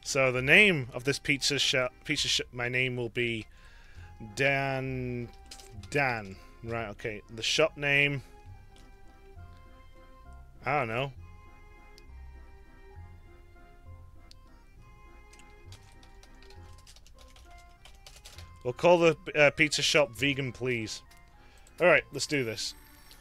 So the name of this pizza shop, my name will be Dan. Right, okay. The shop name, I don't know. We'll call the pizza shop Vegan Please. Alright, let's do this.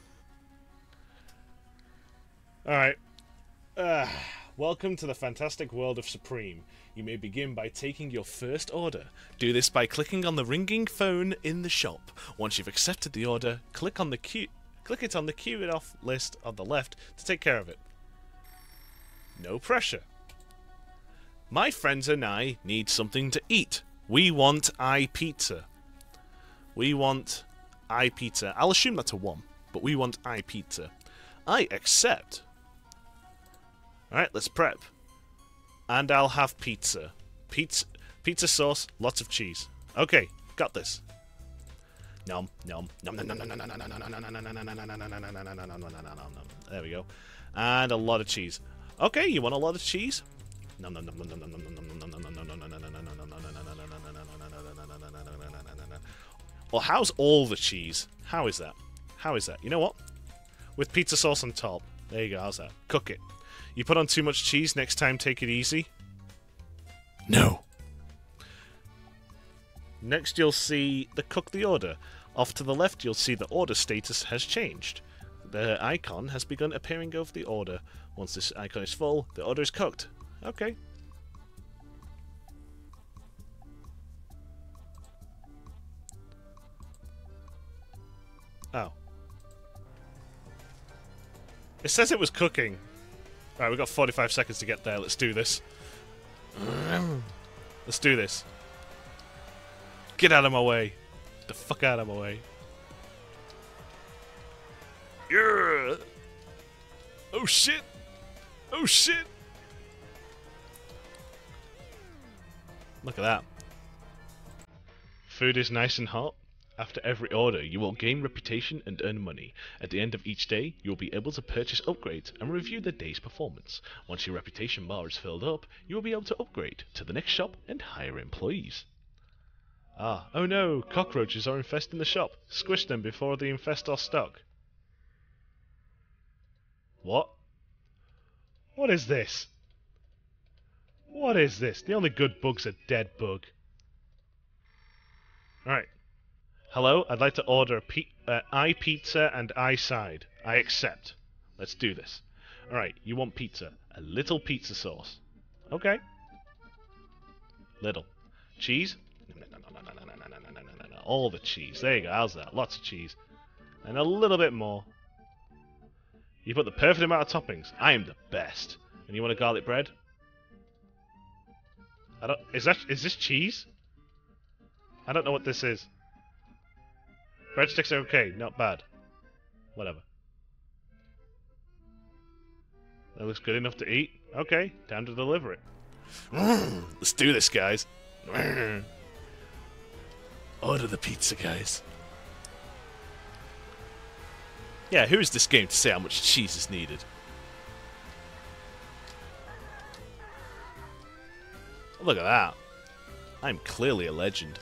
Alright. Welcome to the fantastic world of Supreme. You may begin by taking your first order. Do this by clicking on the ringing phone in the shop. Once you've accepted the order, click it on the queue it off list on the left to take care of it. No pressure. My friends and I need something to eat. We want iPizza. We want iPizza. I'll assume that's a 1, but we want iPizza. I accept. Alright, let's prep. And I'll have pizza. Pizza sauce, lots of cheese. Okay, got this. Nom nom nom nom nom nom nom nom nom nom nom nom nom. There we go. And a lot of cheese. Okay, you want a lot of cheese? Nom nom nom nom nom nom nom nom nom nom. Well, how's all the cheese? How is that? How is that? You know what? With pizza sauce on top. There you go, how's that? Cook it. You put on too much cheese, next time take it easy. No. Next you'll see the cook the order. Off to the left you'll see the order status has changed. The icon has begun appearing over the order. Once this icon is full, the order is cooked. Okay. Oh. It says it was cooking. Alright, we've got 45 seconds to get there. Let's do this. Let's do this. Get out of my way. Get the fuck out of my way. Yeah. Oh shit. Oh shit. Look at that. Food is nice and hot. After every order, you will gain reputation and earn money. At the end of each day, you will be able to purchase upgrades and review the day's performance. Once your reputation bar is filled up, you will be able to upgrade to the next shop and hire employees. Ah, oh no, cockroaches are infesting the shop. Squish them before they infest our stock. What? What is this? What is this? The only good bug's a dead bug. Alright. Hello, I'd like to order iPizza and iSide. I accept. Let's do this. Alright, you want pizza. A little pizza sauce. Okay. Little. Cheese? All the cheese. There you go, how's that? Lots of cheese. And a little bit more. You put the perfect amount of toppings. I am the best. And you want a garlic bread? Is this cheese? I don't know what this is. Breadsticks are okay, not bad. Whatever. That looks good enough to eat. Okay, time to deliver it. Let's do this, guys. Order the pizza, guys. Yeah, who is this game to say how much cheese is needed? Look at that. I'm clearly a legend.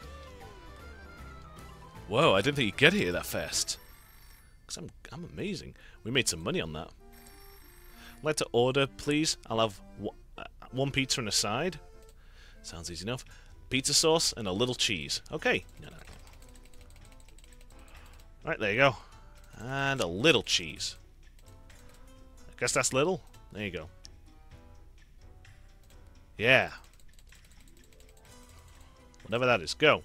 Whoa, I didn't think you'd get here that fast. Because I'm amazing. We made some money on that. I'd like to order, please. I'll have one pizza and a side. Sounds easy enough. Pizza sauce and a little cheese. Okay. No. Right, there you go. And a little cheese. I guess that's little. There you go. Yeah. Whatever that is. Go.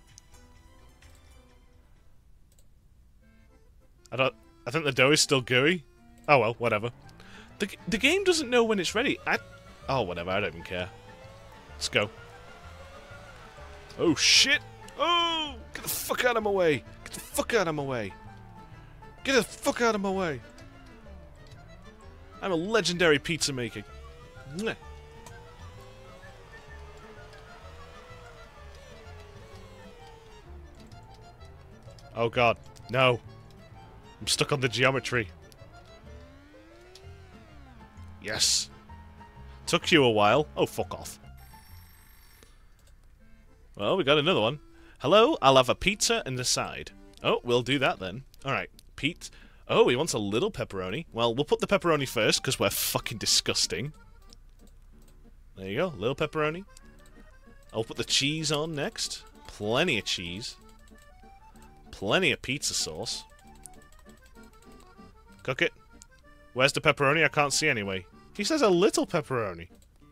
I think the dough is still gooey. Oh well, whatever. The game doesn't know when it's ready. Oh, whatever, I don't even care. Let's go. Oh, shit! Oh! Get the fuck out of my way! Get the fuck out of my way! Get the fuck out of my way! I'm a legendary pizza maker. Mwah. Oh god, no. I'm stuck on the geometry. Yes. Took you a while. Oh, fuck off. Well, we got another one. Hello, I'll have a pizza and a side. Oh, we'll do that then. Alright, Pete. Oh, he wants a little pepperoni. Well, we'll put the pepperoni first, because we're fucking disgusting. There you go, little pepperoni. I'll put the cheese on next. Plenty of cheese. Plenty of pizza sauce. Cook it. Where's the pepperoni? I can't see anyway. He says a little pepperoni.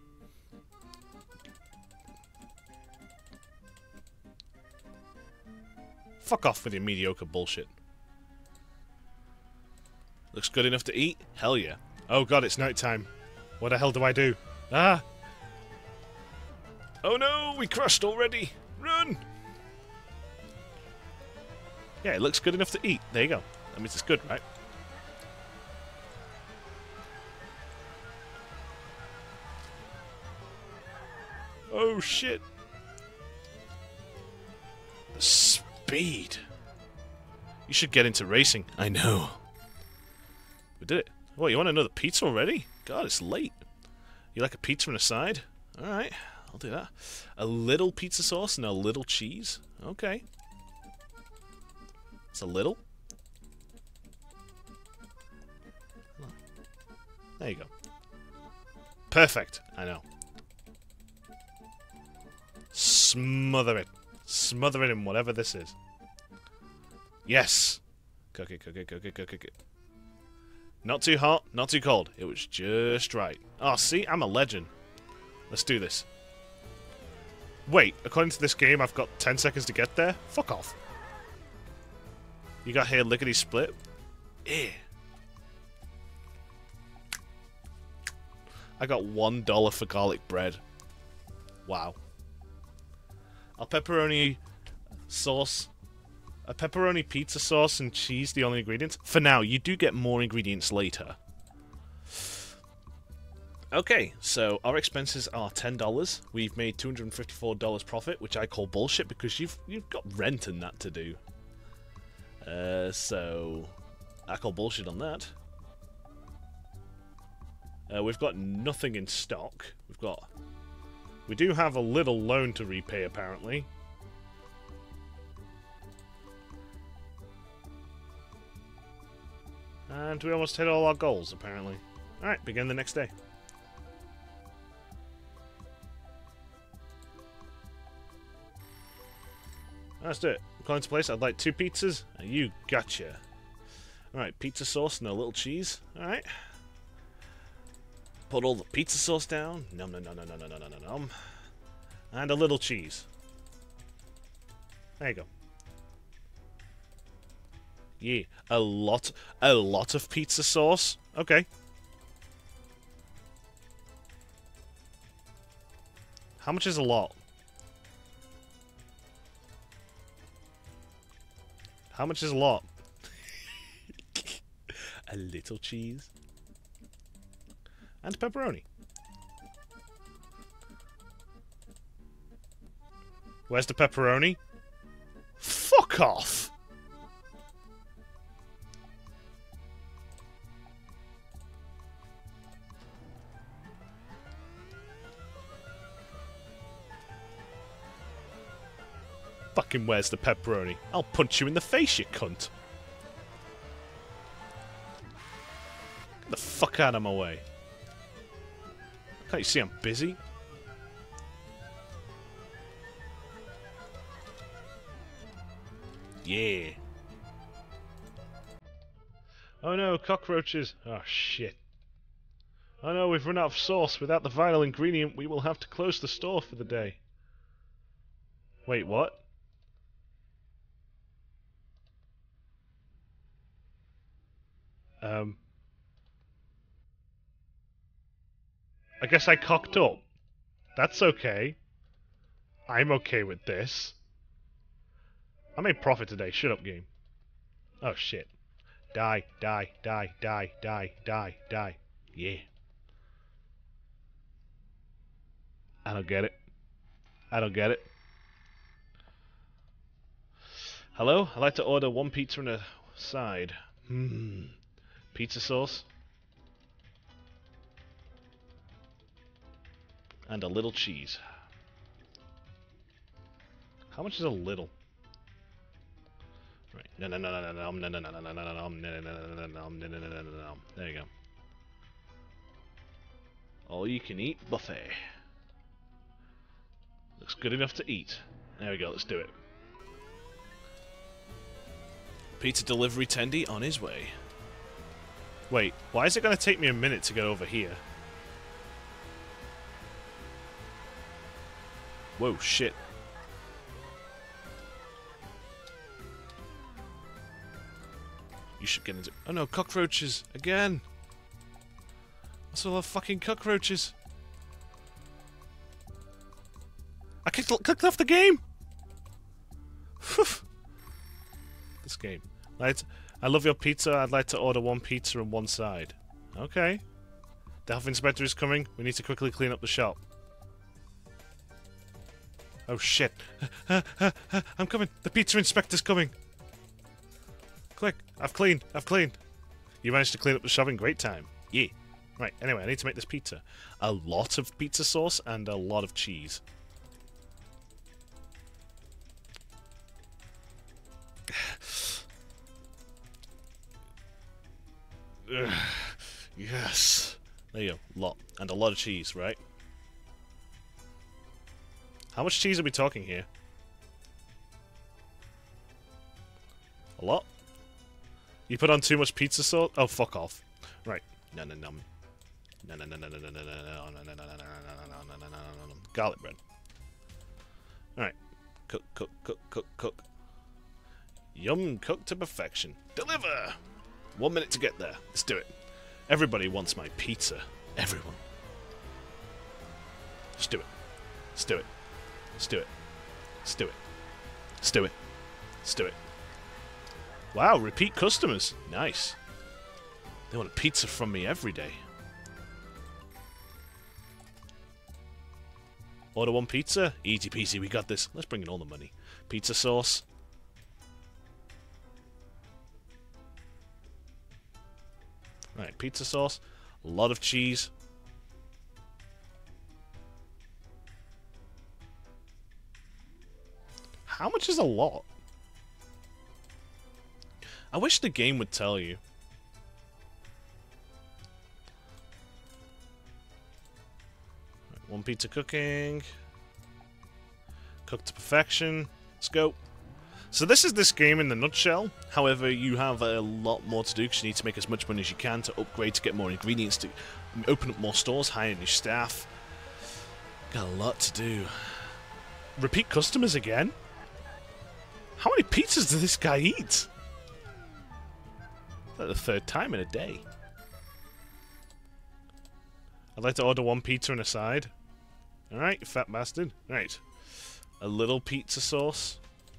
Fuck off with your mediocre bullshit. Looks good enough to eat? Hell yeah. Oh god, it's night time. What the hell do I do? Ah! Oh no, we crashed already! Run! Yeah, it looks good enough to eat. There you go. That means it's good, right? Oh shit! The speed! You should get into racing. I know. We did it. What, you want another pizza already? God, it's late. You like a pizza and a side? Alright, I'll do that. A little pizza sauce and a little cheese? Okay. It's a little. There you go. Perfect. I know. Smother it. Smother it in whatever this is. Yes! Cook it, cook it, cook it, cook it, cook it. Not too hot, not too cold. It was just right. Oh, see? I'm a legend. Let's do this. Wait, according to this game, I've got 10 seconds to get there? Fuck off. You got here lickety-split? Eh. I got $1 for garlic bread. Wow. A pepperoni sauce. A pepperoni pizza sauce and cheese, the only ingredients? For now, you do get more ingredients later. Okay, so our expenses are $10. We've made $254 profit, which I call bullshit because you've got rent and that to do. So I call bullshit on that. We've got nothing in stock. We do have a little loan to repay, apparently. And we almost hit all our goals, apparently. Alright, begin the next day. Let's do it. According to place, I'd like 2 pizzas. You gotcha. Alright, pizza sauce and a little cheese. Alright. Put all the pizza sauce down. Nom nom nom nom nom nom nom nom nom. And a little cheese. There you go. Yeah, a lot of pizza sauce. Okay. How much is a lot? How much is a lot? A little cheese. And pepperoni. Where's the pepperoni? Fuck off! Fucking where's the pepperoni? I'll punch you in the face, you cunt. Get the fuck out of my way. Can't you see I'm busy? Yeah. Oh no, cockroaches. Oh shit. Oh no, we've run out of sauce. Without the vital ingredient, we will have to close the store for the day. Wait, what? I guess I cocked up. That's okay. I'm okay with this. I made profit today. Shut up, game. Oh, shit. Die, die, die, die, die, die, die. Yeah. I don't get it. I don't get it. Hello? I'd like to order 1 pizza and a side. Pizza sauce. And a little cheese. How much is a little? Right. No, no, no, no, no, no, no, no, no, no, no, no, no, no, no, no, no. There you go. All you can eat buffet. Looks good enough to eat. There we go, let's do it. Pizza delivery tendy on his way. Wait, why is it going to take me a minute to get over here? Whoa, shit. You should get into... Oh no, cockroaches! Again! I still have fucking cockroaches! I clicked off the game! This game. Right. I love your pizza. I'd like to order one pizza and one side. Okay. The health inspector is coming. We need to quickly clean up the shop. Oh shit. I'm coming. The pizza inspector's coming. Quick. I've cleaned. You managed to clean up the shop in great time. Yeah. Right. Anyway, I need to make this pizza. A lot of pizza sauce and a lot of cheese. Yes. There you go. Lot. And a lot of cheese, right? How much cheese are we talking here? A lot? You put on too much pizza sauce? Oh, fuck off. Right. No. Garlic bread. Alright. Cook. Yum, cooked to perfection. Deliver! 1 minute to get there. Let's do it. Everybody wants my pizza. Everyone. Let's do it. Let's do it. Let's do it. Let's do it. Let's do it. Let's do it. Wow, repeat customers. Nice. They want a pizza from me every day. Order one pizza? Easy peasy, we got this. Let's bring in all the money. Pizza sauce. Right, pizza sauce. A lot of cheese. How much is a lot? I wish the game would tell you. Right, one pizza cooking. Cooked to perfection. Let's go. So this is this game in the nutshell. However, you have a lot more to do because you need to make as much money as you can to upgrade, to get more ingredients, to open up more stores, hire new staff. Got a lot to do. Repeat customers again? How many pizzas does this guy eat? Like the third time in a day. I'd like to order one pizza and a side. Alright, you fat bastard. Right. A little pizza sauce.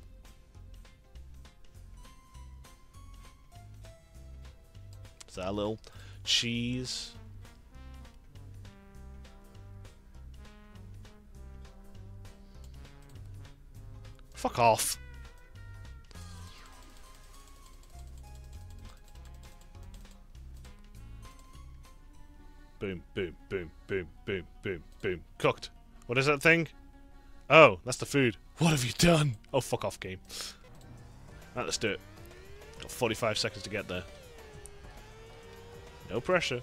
Is that a little cheese? Fuck off. Boom, boom, boom, boom, boom, boom, boom. Cooked. What is that thing? Oh, that's the food. What have you done? Oh, fuck off, game. Right, let's do it. Got 45 seconds to get there. No pressure.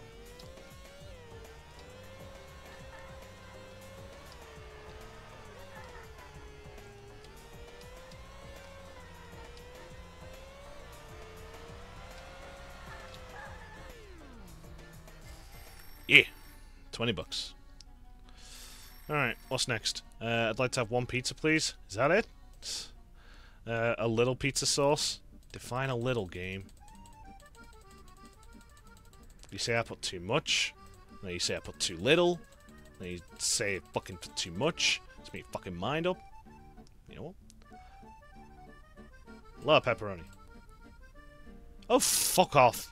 Yeah, 20 bucks. Alright, what's next? I'd like to have one pizza, please. Is that it? A little pizza sauce? Define a little, game. You say I put too much. Then you say I put too little. Then you say I fucking put too much. Let's make your fucking mind up. You know what? A lot of pepperoni. Oh, fuck off.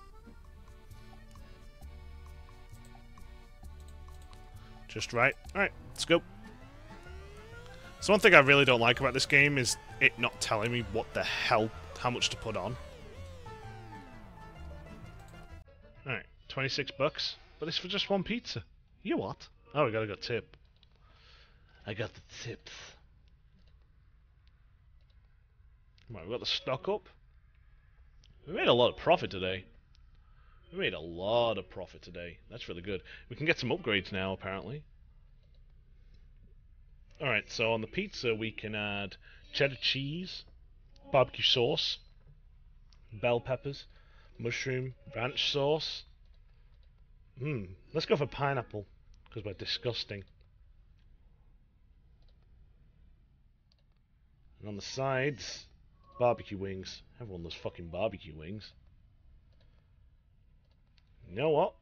Just right. Alright, let's go. So one thing I really don't like about this game is it not telling me what the hell, how much to put on. Alright, 26 bucks. But it's for just one pizza. You what? Oh, we got tip. I got the tips. Right, we've got the stock up. We made a lot of profit today. We made a lot of profit today. That's really good. We can get some upgrades now, apparently. Alright, so on the pizza we can add cheddar cheese, barbecue sauce, bell peppers, mushroom, ranch sauce. Let's go for pineapple, because we're disgusting. And on the sides, barbecue wings. Everyone loves fucking barbecue wings. You know what?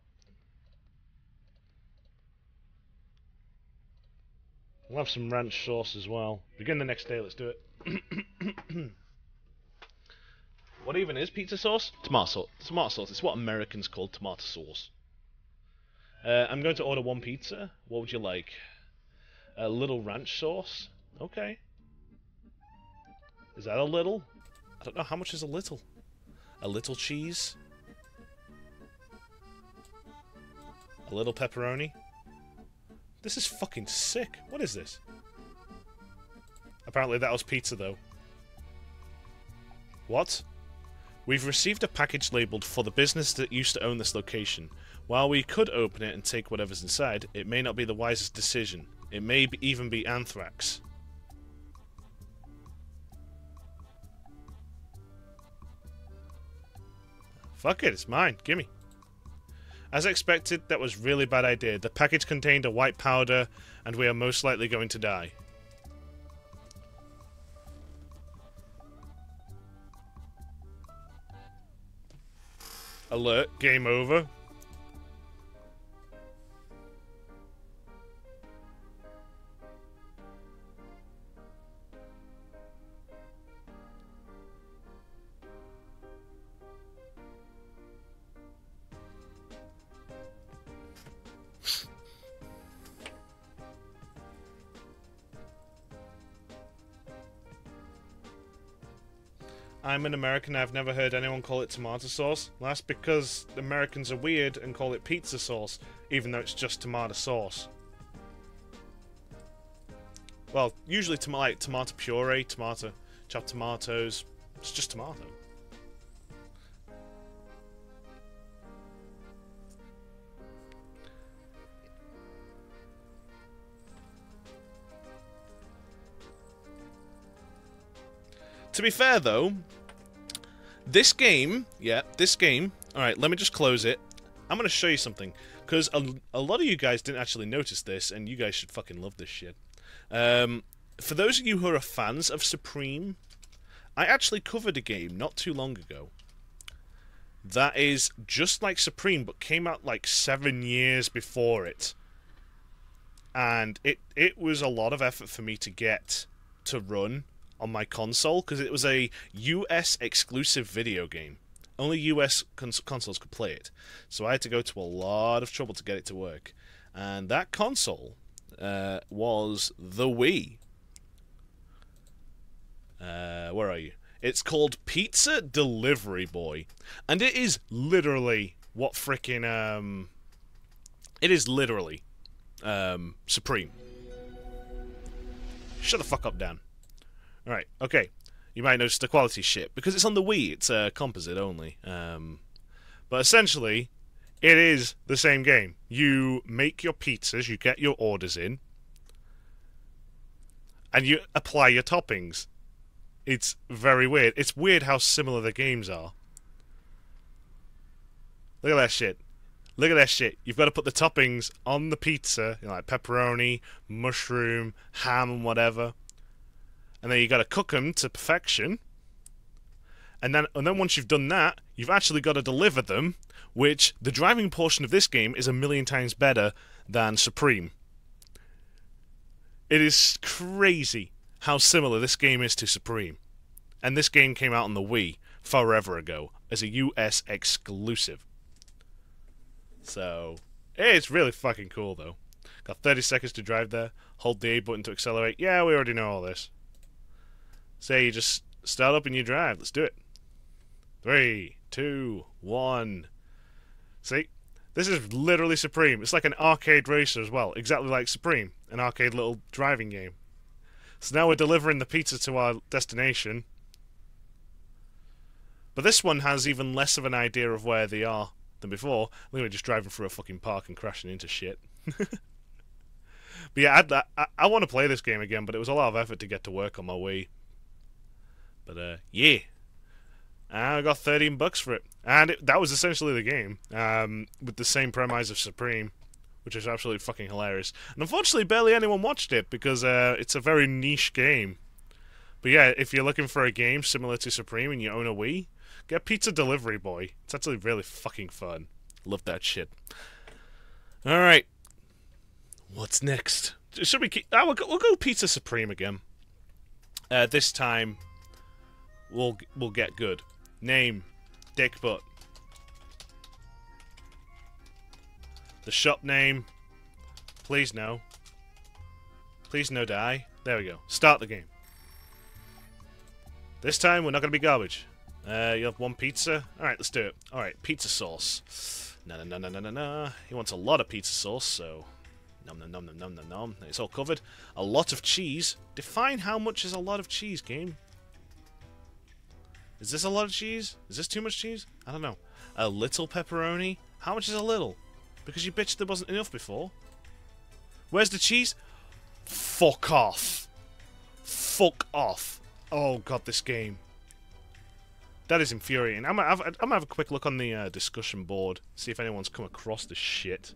We'll have some ranch sauce as well. Begin the next day, let's do it. What even is pizza sauce? Tomato sauce. Tomato sauce. It's what Americans call tomato sauce. I'm going to order one pizza. What would you like? A little ranch sauce? Okay. Is that a little? I don't know, how much is a little? A little cheese? A little pepperoni? This is fucking sick. What is this? Apparently that was pizza, though. What? We've received a package labelled for the business that used to own this location. While we could open it and take whatever's inside, it may not be the wisest decision. It may even be anthrax. Fuck it, it's mine. Gimme. As expected, that was a really bad idea. The package contained a white powder, and we are most likely going to die. Alert, game over. I'm an American, I've never heard anyone call it tomato sauce. Well, that's because Americans are weird and call it pizza sauce, even though it's just tomato sauce. Well, usually like tomato puree, tomato, chopped tomatoes, it's just tomato. To be fair, though, this game, alright, let me just close it. I'm going to show you something, because a lot of you guys didn't actually notice this, and you guys should fucking love this shit. For those of you who are fans of Supreme, I actually covered a game not too long ago that is just like Supreme, but came out like 7 years before it. And it was a lot of effort for me to get to run on my console, because it was a US exclusive video game. Only US consoles could play it. So I had to go to a lot of trouble to get it to work. And that console was the Wii. Where are you? It's called Pizza Delivery Boy. And it is literally what frickin' it is literally Supreme. Shut the fuck up, Dan. Alright, okay. You might notice the quality shit, because it's on the Wii, it's composite only. But essentially, it is the same game. You make your pizzas, you get your orders in, and you apply your toppings. It's very weird. It's weird how similar the games are. Look at that shit. Look at that shit. You've got to put the toppings on the pizza, you know, like pepperoni, mushroom, ham, and whatever. And then you got to cook them to perfection. And then once you've done that, you've actually got to deliver them, which the driving portion of this game is 1,000,000 times better than Supreme. It is crazy how similar this game is to Supreme. And this game came out on the Wii forever ago as a US exclusive. So, it's really fucking cool though. Got 30 seconds to drive there. Hold the A button to accelerate. Yeah, we already know all this. So you just start up and you drive. Let's do it. 3, 2, 1. See? This is literally Supreme. It's like an arcade racer as well. Exactly like Supreme. An arcade little driving game. So now we're delivering the pizza to our destination. But this one has even less of an idea of where they are than before. I'm literally just driving through a fucking park and crashing into shit. But yeah, I want to play this game again, but it was a lot of effort to get to work on my Wii. But yeah. I got $13 for it. And that was essentially the game. With the same premise of Supreme, which is absolutely fucking hilarious. And unfortunately, barely anyone watched it, because it's a very niche game. But yeah, if you're looking for a game similar to Supreme and you own a Wii, get Pizza Delivery Boy. It's actually really fucking fun. Love that shit. Alright. What's next? Should we keep... we'll go Pizza Supreme again. This time, we'll get good. Name, Dick Butt. The shop name, please no. Please no die. There we go. Start the game. This time, we're not going to be garbage. You have one pizza? Alright, let's do it. Alright, pizza sauce. No. He wants a lot of pizza sauce, so... Nom nom nom nom nom nom nom. It's all covered. A lot of cheese. Define how much is a lot of cheese, game. Is this a lot of cheese? Is this too much cheese? I don't know. A little pepperoni? How much is a little? Because you bitched there wasn't enough before. Where's the cheese? Fuck off. Fuck off. Oh god, this game. That is infuriating. I'm gonna have a quick look on the discussion board. See if anyone's come across this shit.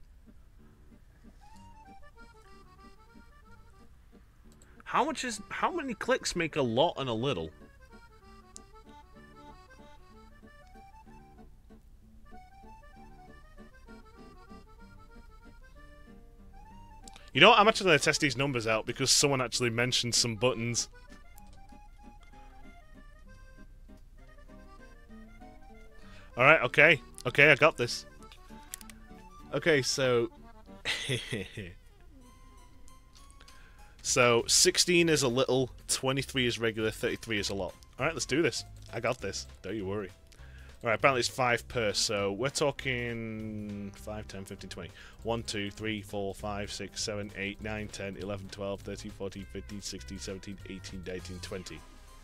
How many clicks make a lot and a little? You know what? I'm actually going to test these numbers out because someone actually mentioned some buttons. Alright, okay. Okay, I got this. Okay, so... So, 16 is a little, 23 is regular, 33 is a lot. Alright, let's do this. I got this. Don't you worry. Alright, apparently it's 5 per, so we're talking 5, 10, 15, 20. 1, 2, 3, 4, 5, 6, 7, 8, 9, 10, 11, 12, 13, 14, 15, 16, 17, 18, 19, 20.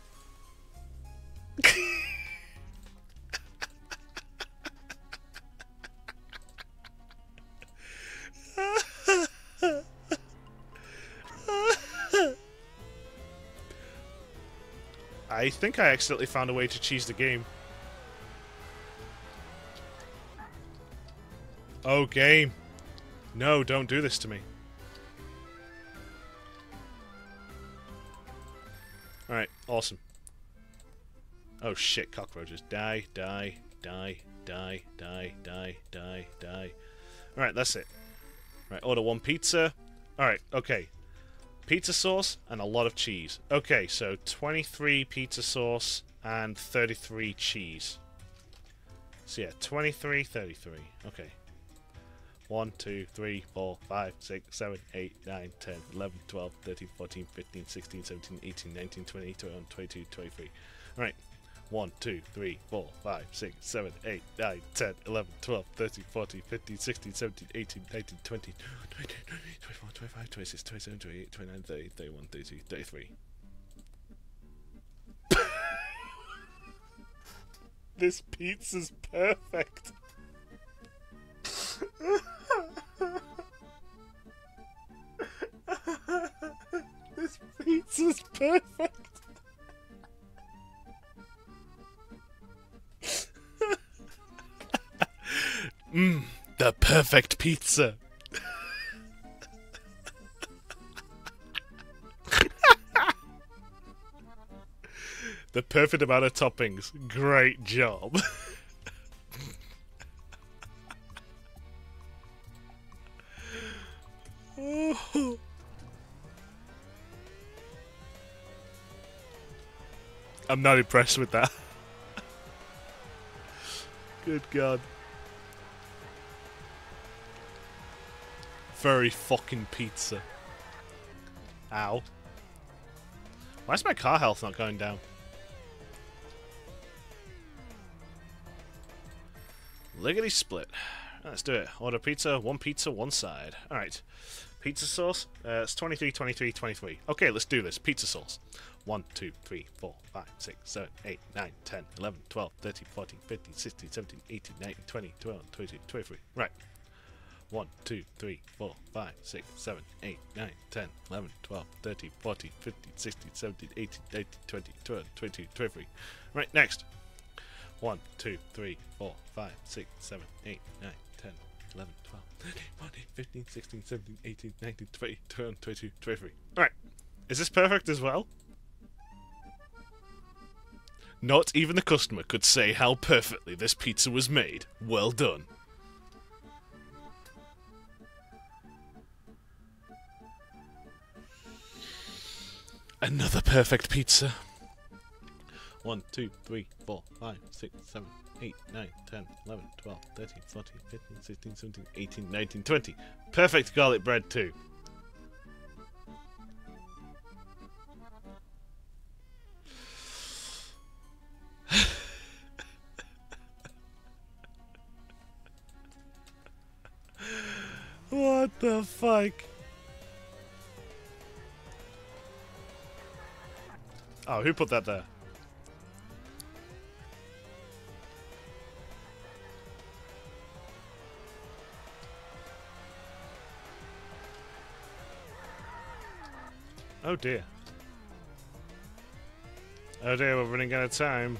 I think I accidentally found a way to cheese the game. Oh, game. No, don't do this to me. Alright, awesome. Oh shit, cockroaches. Die, die, die, die, die, die, die, die. Alright, that's it. Right, order one pizza. Alright, okay. Pizza sauce and a lot of cheese. Okay, so 23 pizza sauce and 33 cheese. So yeah, 23, 33. Okay. 1, 2, 3, 4, 5, 6, 7, 8, 9, 10, 11, 12, 13, 14, 15, 16, 17, 18, 19, 20, 21, 22, 23. Alright. 1, 2, 3, 4, 5, 6, 7, 8, 9, 10, 11, 12, 13, 14, 15, 16, 17, 18, 19, 20, 22, 24, 25, 26, 27, 28, 29, 30, 31, 32, 33. This pizza's perfect. This pizza's perfect. The perfect pizza. The perfect amount of toppings. Great job. Oh. I'm not impressed with that. Good God. Very fucking pizza. Ow. Why is my car health not going down? Lickety split. Let's do it. Order pizza, one side. Alright. Pizza sauce? It's 23, 23, 23. Okay, let's do this. Pizza sauce. 1, 2, 3, 4, 5, 6, 7, 8, 9, 10, 11, 12, 13, 14, 15, 16, 17, 18, 19, 20, 21, 22, 23. Right. 1, 2, 3, 4, 5, 6, 7, 8, 9, 10, 11, 12, 13, 14, 15, 16, 17, 18, 19, 20, 21, 22, 23. Right, next. 1, 2, 3, 4, 5, 6, 7, 8, 9, 10, 11, 12, 13, 14, 15, 16, 17, 18, 19, 20, 21, 22, 23. Alright. Is this perfect as well? Not even the customer could say how perfectly this pizza was made. Well done. Another perfect pizza. 1, 2, 3, 4, 5, 6, 7, 8, 9, 10, 11, 12, 13, 14, 15, 16, 17, 18, 19, 20. Perfect garlic bread too. What the fuck? Oh, who put that there? Oh dear. Oh dear, we're running out of time.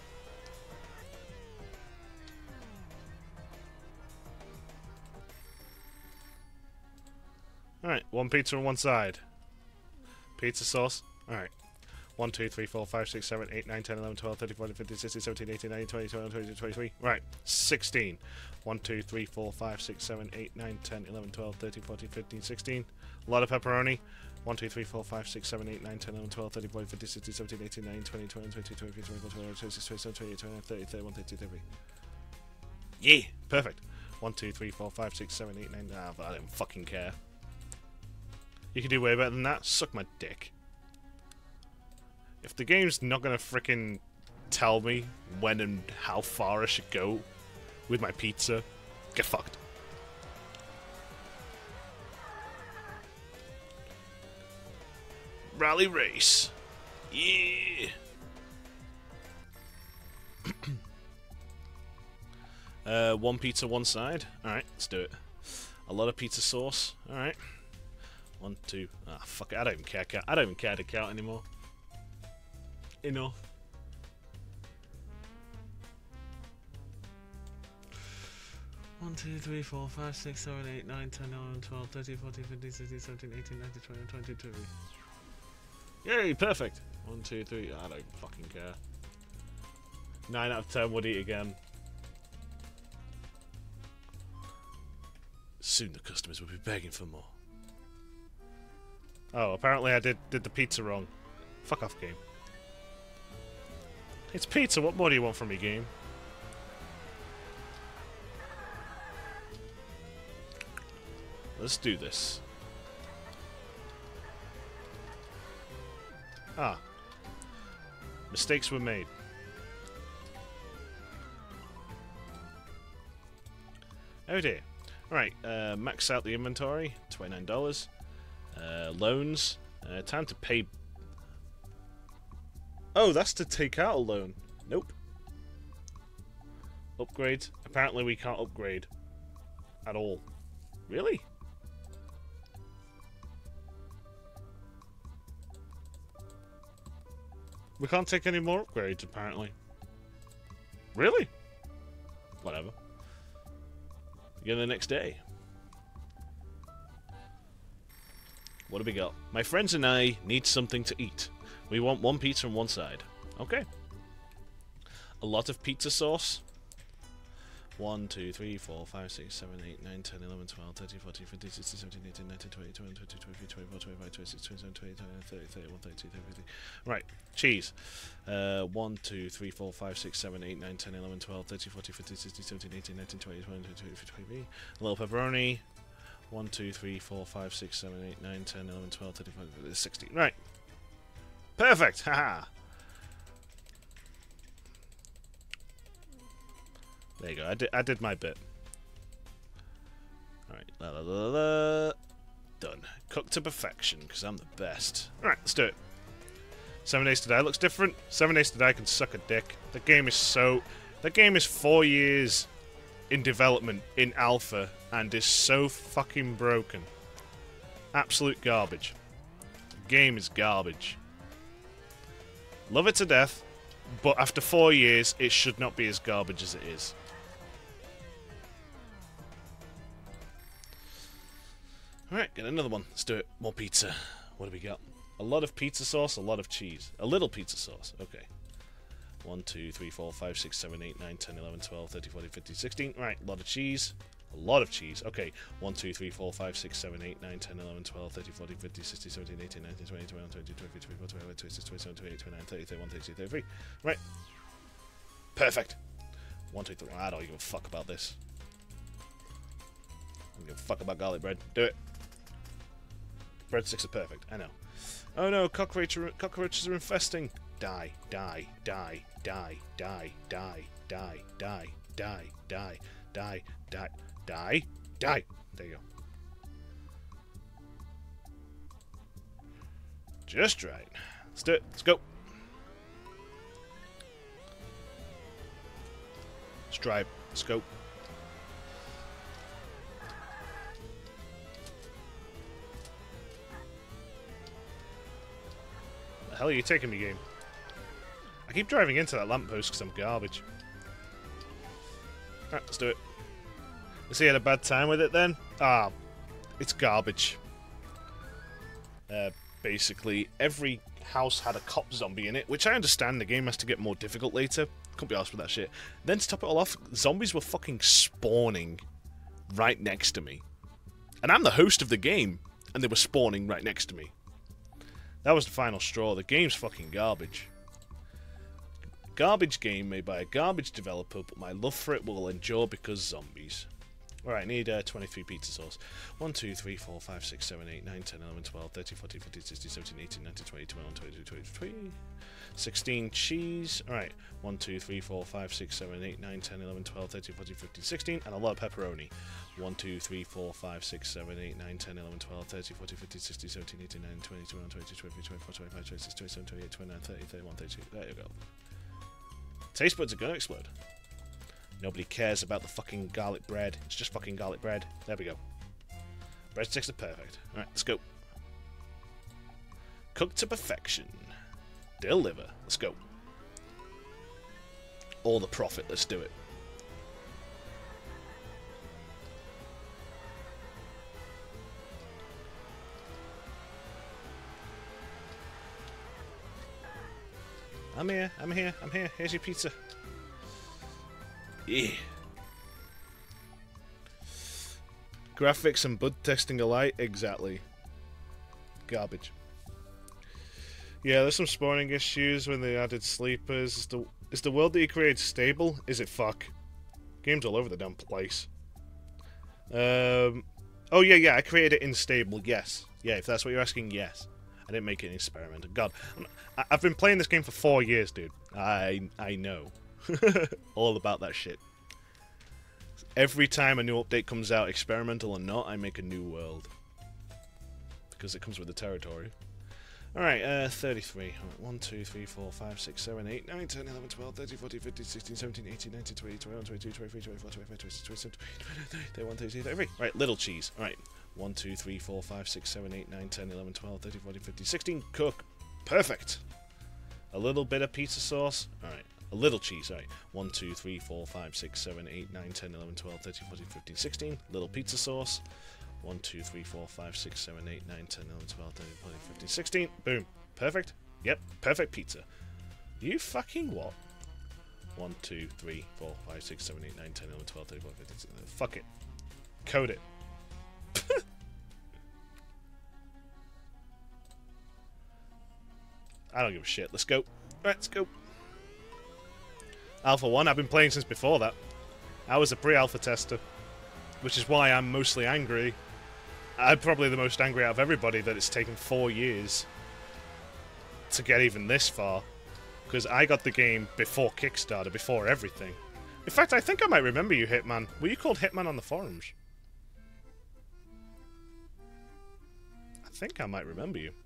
Alright, one pizza on one side. Pizza sauce. Alright. 1, 2, 3, 4, 5, 6, 7, 8, 9, 10, 11, 12, 13, 14, 15, 16, 17, 18, 19, 20, 21, 22, 23. Right. 16. 1, 2, 3, 4, 5, 6, 7, 8, 9, 10, 11, 12, 13, 14, 15, 16. A lot of pepperoni. 1, 2, 3, 4, 5, 6, 7, 8, 9, 10, 11, 12, 13, 14, 15, 16, 17, 18, 19, 20, 21, 22, 23, 24, 25, 26, 27, 28, 29, 30, 31, 32, 33. Yeah! Perfect. 1, 2, 3, 4, 5, 6, 7, 8, 9. Ah, I don't fucking care. You can do way better than that. Suck my dick. If the game's not gonna frickin' tell me when and how far I should go with my pizza, get fucked. Rally race. Yeah. One pizza, one side. Alright, let's do it. A lot of pizza sauce. Alright. 1, 2. Ah, fuck it. I don't even care. I don't even care to count anymore. Enough. One, 2, 3, 4, 5, 6, 7, 8, 9, 10, 11, 12, 13, 14, 15, 16, 17, 18, 19, 20, 22, 23. Yay, perfect. 1, 2, 3. I don't fucking care. 9 out of 10 would eat again. Soon the customers will be begging for more. Oh, apparently I did the pizza wrong. Fuck off, game. It's pizza, what more do you want from me, game? Let's do this. Ah. Mistakes were made. Oh dear. Alright, max out the inventory, $29. Loans. Time to pay. Oh, that's to take out a loan. Nope. Upgrades. Apparently we can't upgrade. At all. Really? We can't take any more upgrades, apparently. Really? Whatever. Again the next day. What do we got? My friends and I need something to eat. We want one pizza on one side. Okay. A lot of pizza sauce. 1, 2, 3, 4, 5, 6, 7, 8, 9, 10, 11, 12, 13, 14, 15, 16, 17, 18, 19, 20, 21, 22, 23, 24, 25, 26, 27, 28, 29, 30, 31, 32, 33. Right. Cheese. 1, 2, 3, 4, 5, 6, 7, 8, 9, 10, 11, 12, 13, 14, 15, 16, 17, 18, 19, 20, 21, 22, 23, 24. A little pepperoni. 1, 2, 3, 4, 5, 6, 7, 8, 9, 10, 11, 12, 13, 14, 16. Right. Perfect! Haha! There you go. I did my bit. Alright. La, la, la, la, la. Done. Cooked to perfection, because I'm the best. Alright, let's do it. 7 Days to Die looks different. 7 Days to Die can suck a dick. The game is so... The game is 4 years in development, in alpha, and is so fucking broken. Absolute garbage. The game is garbage. Love it to death, but after 4 years, it should not be as garbage as it is. Alright, get another one. Let's do it. More pizza. What do we got? A lot of pizza sauce, a lot of cheese. A little pizza sauce. Okay. 1, 2, 3, 4, 5, 6, 7, 8, 9, 10, 11, 12, 13, 14, 15, 16. Right, a lot of cheese. A lot of cheese. Okay. 1, 2, 3, 4, 5, 6, 7, 8, 9, 10, 11, 12, 13, 14, 15, 16, 17, 18, 19, 20, 21, 22, 23, 24, 25, 26, 27, 28, 29, 30, 31, 32, 33. Right. Perfect. 1, 2, 3. I don't give a fuck about this. I don't give a fuck about garlic bread. Do it. Breadsticks are perfect. I know. Oh no, cockroaches are infesting. Die, die, die, die, die, die, die, die, die, die, die, die, die, die. There you go. Just right. Let's do it. Let's go. Stripe. Let's go. The hell are you taking me, game? I keep driving into that lamppost because I'm garbage. Alright, let's do it. Has he had a bad time with it then? Ah, it's garbage. Basically, every house had a cop zombie in it, which I understand the game has to get more difficult later. Can't be arsed with that shit. Then to top it all off, zombies were fucking spawning right next to me. And I'm the host of the game, and they were spawning right next to me. That was the final straw. The game's fucking garbage. Garbage game made by a garbage developer, but my love for it will endure because zombies. Alright, I need 23 pizza sauce. 1, 2, 3, 4, 5, 6, 7, 8, 9, 10, 11, 12, 13, 14, 15, 16, 17, 18, 19, 20, 21, 22, 23, 16 cheese. Alright, 1, 2, 3, 4, 5, 6, 7, 8, 9, 10, 11, 12, 13, 14, 15, 16, and a lot of pepperoni. 1, 2, 3, 4, 5, 6, 7, 8, 9, 10, 11, 12, 13, 14, 15, 16, 17, 18, 19, 20, 21, 22, 23, 24, 25, 26, 27, 28, 29, 30, 31, 32. There you go. Taste buds are gonna explode. Nobody cares about the fucking garlic bread. It's just fucking garlic bread. There we go. Breadsticks are perfect. Alright, let's go. Cooked to perfection. Deliver. Let's go. All the profit. Let's do it. I'm here. I'm here. I'm here. Here's your pizza. Yeah. Graphics and bud testing alike? Exactly. Garbage. Yeah, there's some spawning issues when they added sleepers. Is the world that you create stable? Is it fuck? Game's all over the damn place. Oh, yeah, I created it in stable, yes. Yeah, if that's what you're asking, yes. I didn't make it an experiment. God, I've been playing this game for 4 years, dude. I know. All about that shit. Every time a new update comes out, experimental or not, I make a new world. Because it comes with the territory. Alright, 33. 1, 2, 3, 4, 5, 6, 7, 8, 9, 10, 11, 12, 13, 14, 15, 16, 17, 18, 19, 20, 21, 22, 23, 24, 25, 26, 27, 28, 31, 32, 33. Right, little cheese. Alright. 1, 2, 3, 4, 5, 6, 7, 8, 9, 10, 11, 12, 13, 14, 15, 16. Cook. Perfect. A little bit of pizza sauce. Alright. A little cheese, alright. 1, 2, 3, 4, 5, 6, 7, 8, 9, 10, 11, 12, 13, 14, 15, 16. Little pizza sauce. 1, 2, 3, 4, 5, 6, 7, 8, 9, 10, 11, 12, 13, 14, 15, 16. Boom. Perfect. Yep. Perfect pizza. You fucking what? 1, 2, 3, 4, 5, 6, 7, 8, 9, 10, 11, 12, 13, 14, 15, 16. Fuck it. Code it. I don't give a shit. Let's go. Let's go. Alpha 1, I've been playing since before that. I was a pre-alpha tester. Which is why I'm mostly angry. I'm probably the most angry out of everybody that it's taken 4 years to get even this far. Because I got the game before Kickstarter, before everything. In fact, I think I might remember you, Hitman. Were you called Hitman on the forums? I think I might remember you.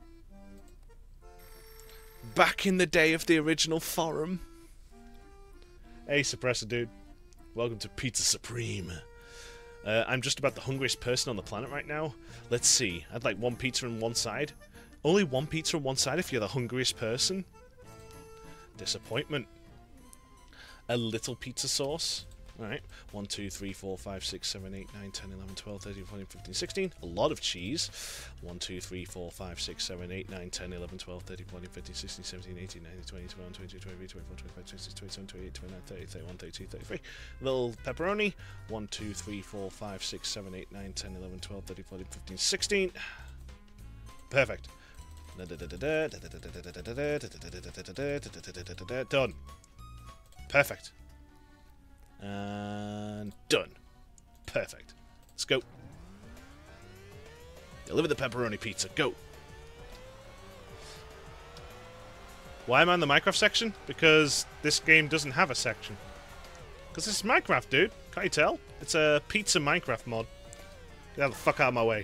Back in the day of the original forum. Hey, Suppressor Dude. Welcome to Pizza Supreme. I'm just about the hungriest person on the planet right now. Let's see. I'd like one pizza on one side. Only one pizza on one side if you're the hungriest person? Disappointment. A little pizza sauce. Alright. 1, 2, 3, 4, 5, 6, 7, 8, 9, 10, 11, 12, 13, 14, 15, 16. A lot of cheese. 1, 2, 3, 4, 5, 6, 7, 8, 9, 10, 11, 12, 13, 14, 15, 16, 17, 18, 19, 20, 21, 22, 23, 24, 25, 26, 27, 28, 29, 30, 31, 32, 33. Little pepperoni. 1, 2, 3, 4, 5, 6, 7, 8, 9, 10, 11, 12, 13, 14, 15, 16. Perfect. Done. Perfect. And done. Perfect. Let's go. Deliver the pepperoni pizza. Go. Why am I in the Minecraft section? Because this game doesn't have a section. Because this is Minecraft, dude. Can't you tell? It's a pizza Minecraft mod. Get the fuck out of my way.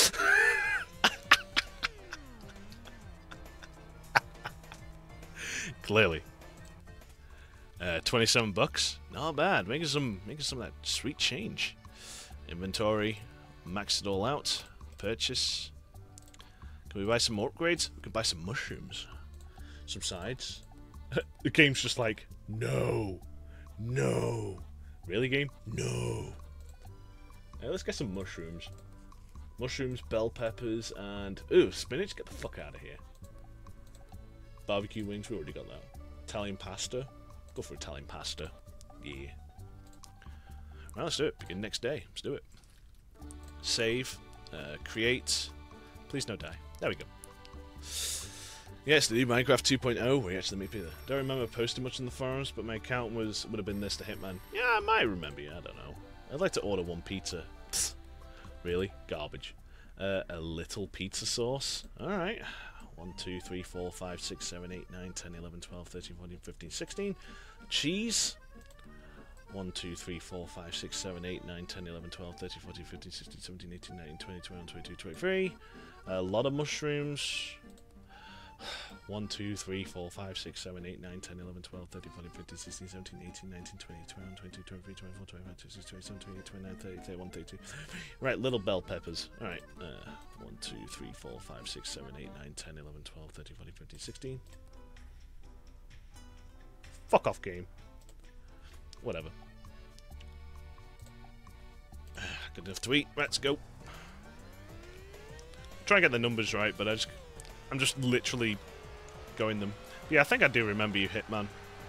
Clearly. 27 bucks. Not bad. Making some of that sweet change. Inventory. Max it all out. Purchase. Can we buy some more upgrades? We can buy some mushrooms. Some sides. The game's just like, no. No. Really, game? No. Let's get some mushrooms. Mushrooms, bell peppers, and... ooh, spinach? Get the fuck out of here. Barbecue wings, we already got that. Italian pasta. Go for Italian pasta. Yeah. Well, let's do it. Begin next day. Let's do it. Save. Create. Please no die. There we go. Yes, the new Minecraft 2.0. We actually meet Peter. Don't remember posting much in the forums, but my account would have been this to Hitman. Yeah, I might remember you. I don't know. I'd like to order one pizza. Psst. Really? Garbage. A little pizza sauce. Alright. 1, 2, 3, 4, 5, 6, 7, 8, 9, 10, 11, 12, 13, 14, 15, 16. Cheese. 1, 2, 3, 4, 5, 6, 7, 8, 9, 10, 11, 12, 13, 14, 15, 16, 17, 18, 19, 20, 21, 22, 23. A lot of mushrooms. 1, 2, 3, 4, 5, 6, 7, 8, 9, 10, 11, 12, 13, 14, 15, 16, 17, 18, 19, 20, 21, 22, 23, 24, 25, 26, 27, 28, 29, 30, 31, 32. Right, little bell peppers. Alright. 1, 2, 3, 4, 5, 6, 7, 8, 9, 10, 11, 12, 13, 14, 15, 16. Fuck off, game. Whatever. Good enough to eat. Let's go. Try and get the numbers right, but I'm just literally going them. But yeah, I think I do remember you, Hitman.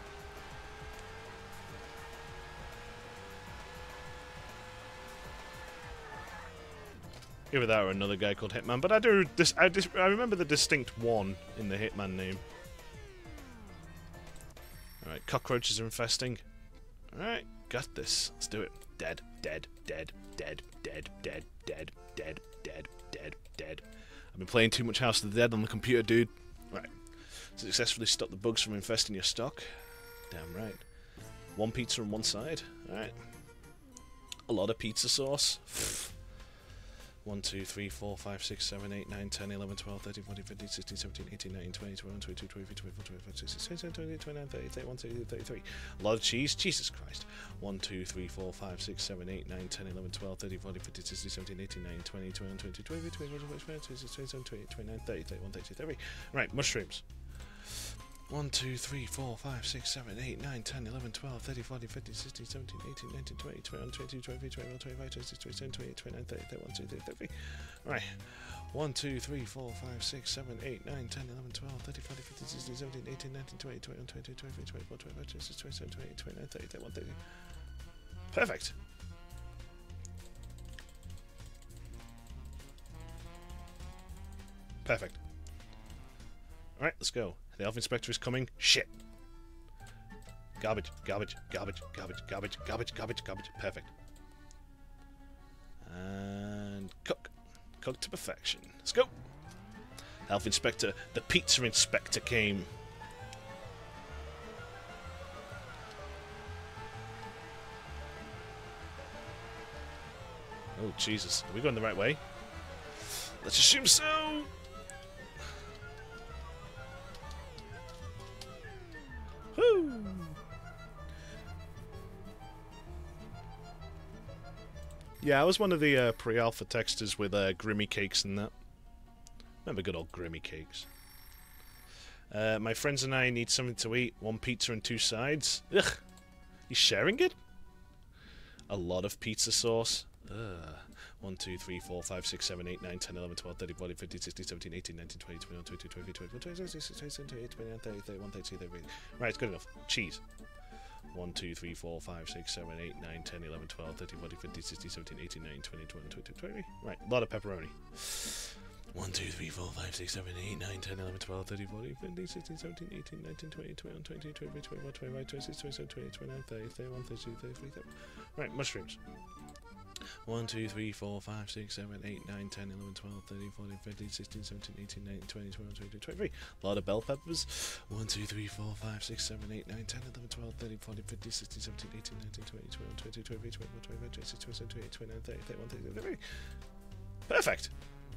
Either that or another guy called Hitman, but I remember the distinct one in the Hitman name. Alright, cockroaches are infesting. Alright, got this. Let's do it. Dead, dead, dead, dead, dead, dead, dead, dead, dead, dead, dead. I've been playing too much House of the Dead on the computer, dude. Right. Successfully stop the bugs from infesting your stock. Damn right. One pizza on one side. Alright. A lot of pizza sauce. 1, 2, 3, 4, 5, 6, 7, 8, 9, 10, 11, 12, 13, 14, 15, 16, 17, 18, 19, 20, 21, 22, 23, 24, 25, 26, 27, 28, 29, 30, 31, 32, 33. A lot of cheese. Jesus Christ. 1, 2, 3, 4, 5, 6, 7, 8, 9, 10, 11, 12, 13, 14, 15, 16, 17, 18, 19, 20, 21, 22, 23, 24, 25, 26, 27, 28, 29, 30, 31, 32, 33. Right, mushrooms. 1, 2, 3, 4, 5, 6, 7, 8, 9, 10, 11, 12, 13, 14, 15, 16, 17, 18, 19, 20, 21, 22, 23, 24, 25, 26, 27, 28, 29, 30, 31, 32, 33. Right. 1, 2, 3, 4, 5, 6, 7, 8, 9, 10, 11, 12, 13, 14, 15, 16, 17, 18, 19, 20, 21, 22, 23, 24, 25, 26, 27, 28, 29, 30, 31, 32. Perfect. Perfect. Alright, let's go. The Elf Inspector is coming. Shit. Garbage, garbage, garbage, garbage, garbage, garbage, garbage, garbage. Perfect. And cook. Cook to perfection. Let's go. Elf Inspector, the Pizza Inspector came. Oh, Jesus. Are we going the right way? Let's assume so. Woo! Yeah, I was one of the pre-alpha texters with Grimmy Cakes and that. Remember good old Grimmy Cakes. My friends and I need something to eat. 1 pizza and 2 sides. Ugh. You sharing it? A lot of pizza sauce. Ugh. 1, 2, 3, 4, 5, 6, 7, 8, 9, 10, 11, 12, 13, 14, 15, 16, 17, 18, 19, 20, 21, 22, 23, 24, 25, 26, 27, 28, 29, 30, 31, 32, 33. Right, it's good enough. Cheese. 1, 2, 3, 4, 5, 6, 7, 8, 9, 10, 11, 12, 13, 14, 15, 16, 17, 18, 19, 20, 21, 22, 23. Right, a lot of pepperoni. 1, 2, 3, 4, 5, 6, 7, 8, 9, 10, 11, 12, 13, 14, 15, 16, 17, 18, 19, 20, 21, 22, 23, 24, 25, 26, 27, 28, 29, 30, 31, 32, 33. Right, mushrooms. 1, 2, 3, 4, 5, 6, 7, 8, 9, 10, 11, 12, 13, 14, 15, 16, 17, 18, 19, 20, 21, 22, 23. A lot of bell peppers. 1, 2, 3, 4, 5, 6, 7, 8, 9, 10, 11, 12, 13, 14, 15, 16, 17, 18, 19, 20, 21, 22, 23, 24, 25, 26, 27, 28, 29, 30, 31, 32, 33. Perfect.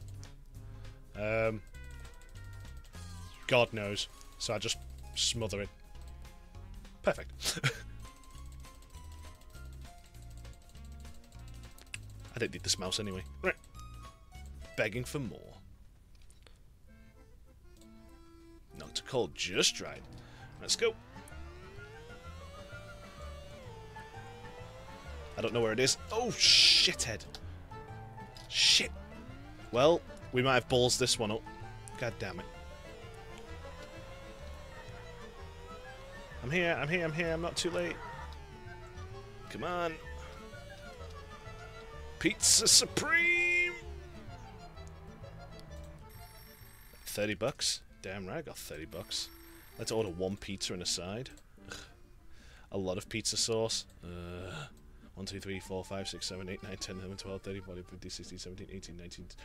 God knows. So I just smother it. Perfect. I didn't need this mouse anyway. Right. Begging for more. Not too cold, just right. Let's go. I don't know where it is. Oh, shithead. Shit. Well, we might have balls this one up. God damn it. I'm here, I'm here, I'm here. I'm not too late. Come on. Pizza Supreme! 30 bucks? Damn right I got 30 bucks. Let's order 1 pizza and a side. Ugh. A lot of pizza sauce. 1, 2, 3, 4, 5, 6, 7, 8, 9, 10, 11, 12, 13, 14, 15, 16, 17, 18,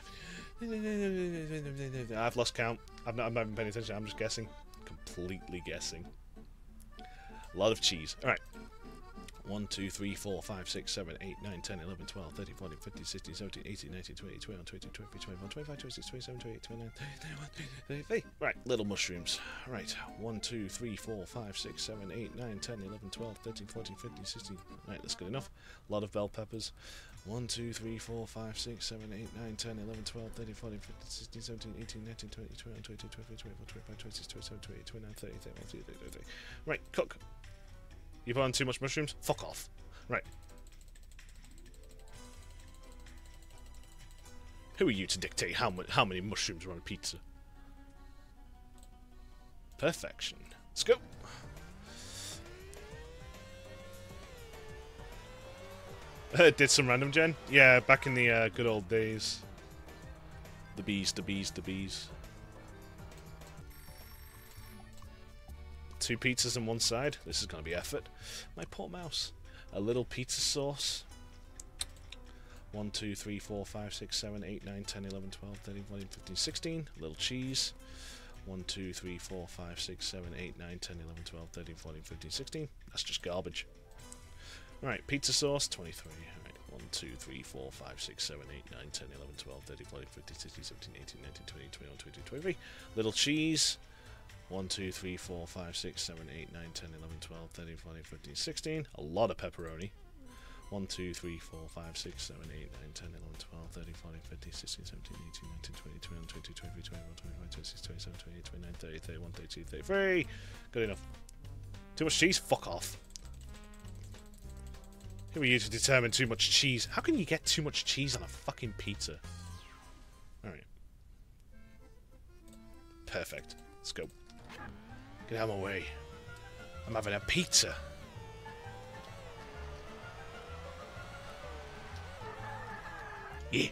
19... I've lost count. I'm not even paying attention. I'm just guessing. Completely guessing. A lot of cheese. Alright. 1, 2, 3, 4, 5, 6, 7, 8, 9, 10, 11, 12, 13, 14, 15, 16, 17, 18, 19, 20, 21, 22, 23, 24, 25, 26, 27, 28, 29, 30, 31, 32, 33. Right, little mushrooms. Right, 1, 2, 3, 4, 5, 6, 7, 8, 9, 10, 11, 12, 13, 14, 15, 16. Right, that's good enough. A lot of bell peppers. 1, 2, 3, 4, 5, 6, 7, 8, 9, 10, 11, 12, 13, 14, 15, 16, 17, 18, 19, 20, 21, 22, 23, 24, 25, 26, 27, 28, 29, 30, 31, 32, 33. Right, cook. You put on too much mushrooms? Fuck off. Right. Who are you to dictate how many mushrooms are on a pizza? Perfection. Let's go. Did some random gen? Yeah, back in the good old days. The bees, the bees, the bees. 2 pizzas on one side. This is going to be effort. My poor mouse. A little pizza sauce. 1, 2, 3, 4, 5, 6, 7, 8, 9, 10, 11, 12, 13, 14, 15, 16. A little cheese. 1, 2, 3, 4, 5, 6, 7, 8, 9, 10, 11, 12, 13, 14, 15, 16. That's just garbage. Alright, pizza sauce, 23. Alright, 1, 2, 3, 4, 5, 6, 7, 8, 9, 10, 11, 12, 13, 14, 15, 16, 17, 18, 19, 20, 21, 22, 23. Little cheese. 1, 2, 3, 4, 5, 6, 7, 8, 9, 10, 11, 12, 13, 14, 15, 16. A lot of pepperoni. 1, 2, 3, 4, 5, 6, 7, 8, 9, 10, 11, 12, 13, 14, 15, 16, 17, 18, 19, 20, 21, 22, 23, 24, 25, 26, 27, 28, 29, 30, 31, 32, 33. Good enough. Too much cheese? Fuck off. Who are you to determine too much cheese? How can you get too much cheese on a fucking pizza? Alright. Perfect. Let's go. Get out of my way. I'm having a pizza. Yeah.